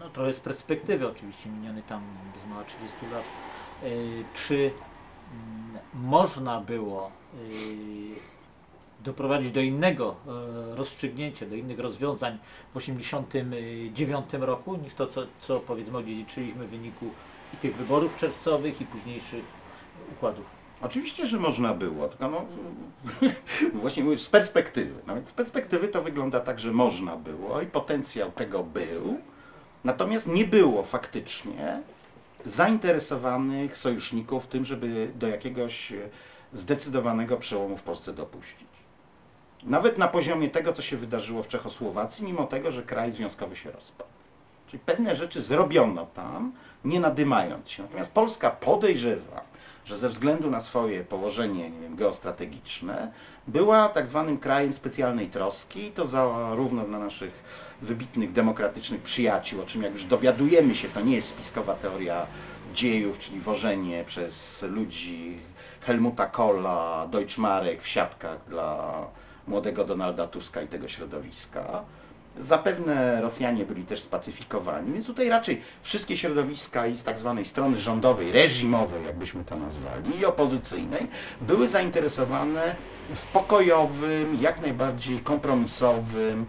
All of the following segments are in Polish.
no, trochę z perspektywy oczywiście, miniony tam bez mała 30 lat, czy można było doprowadzić do innego rozstrzygnięcia, do innych rozwiązań w 1989 roku niż to, co powiedzmy odziedziczyliśmy w wyniku i tych wyborów czerwcowych i późniejszych układów. Oczywiście, że można było, tylko no, właśnie mówię, z perspektywy. No więc z perspektywy to wygląda tak, że można było i potencjał tego był, natomiast nie było faktycznie zainteresowanych sojuszników w tym, żeby do jakiegoś zdecydowanego przełomu w Polsce dopuścić. Nawet na poziomie tego, co się wydarzyło w Czechosłowacji, mimo tego, że kraj związkowy się rozpadł. Czyli pewne rzeczy zrobiono tam, nie nadymając się. Natomiast Polska podejrzewa, że ze względu na swoje położenie, nie wiem, geostrategiczne, była tak zwanym krajem specjalnej troski, to zarówno dla naszych wybitnych demokratycznych przyjaciół, o czym jak już dowiadujemy się, to nie jest spiskowa teoria dziejów, czyli wożenie przez ludzi Helmuta Kohla, Deutschmarek w siatkach dla młodego Donalda Tuska i tego środowiska. Zapewne Rosjanie byli też spacyfikowani, więc tutaj raczej wszystkie środowiska i z tak zwanej strony rządowej, reżimowej, jakbyśmy to nazwali, i opozycyjnej, były zainteresowane w pokojowym, jak najbardziej kompromisowym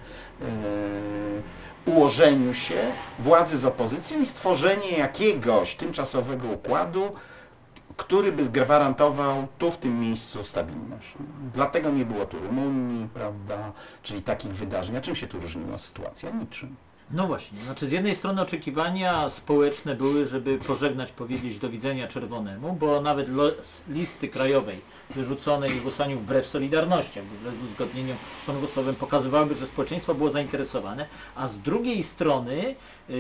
ułożeniu się władzy z opozycją i stworzenie jakiegoś tymczasowego układu, który by gwarantował tu w tym miejscu stabilność. Dlatego nie było tu Rumunii, prawda, czyli takich wydarzeń. A czym się tu różniła sytuacja? Niczym. No właśnie, znaczy z jednej strony oczekiwania społeczne były, żeby pożegnać, powiedzieć do widzenia czerwonemu, bo nawet listy krajowej wyrzuconej w głosowaniu wbrew Solidarności, wbrew uzgodnieniom kongressowym pokazywałyby, że społeczeństwo było zainteresowane, a z drugiej strony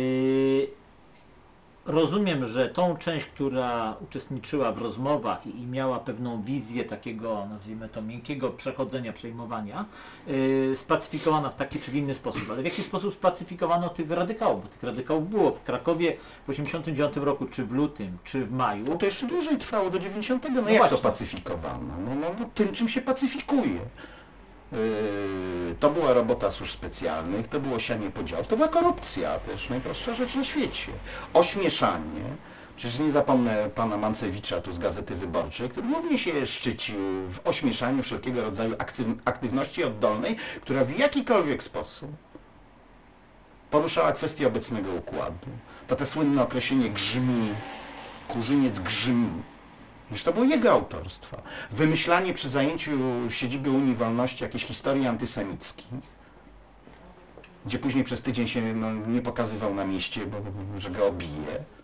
rozumiem, że tą część, która uczestniczyła w rozmowach i miała pewną wizję takiego, nazwijmy to, miękkiego przechodzenia, przejmowania, spacyfikowano w taki czy w inny sposób. Ale w jaki sposób spacyfikowano tych radykałów? Bo tych radykałów było w Krakowie w 1989 roku, czy w lutym, czy w maju. No to jeszcze dłużej trwało, do 90. No, No jak właśnie. to pacyfikowano? No tym, czym się pacyfikuje. To była robota służb specjalnych, to było sianie podziałów, to była korupcja też, najprostsza rzecz na świecie. Ośmieszanie. Przecież nie zapomnę pana Mancewicza tu z Gazety Wyborczej, który również się szczycił w ośmieszaniu wszelkiego rodzaju aktywności oddolnej, która w jakikolwiek sposób poruszała kwestię obecnego układu. To te słynne określenie grzmi, Kurzyniec grzmi. Już to było jego autorstwo. Wymyślanie przy zajęciu siedziby Unii Wolności jakichś historii antysemickich, gdzie później przez tydzień się nie pokazywał na mieście, że go obije.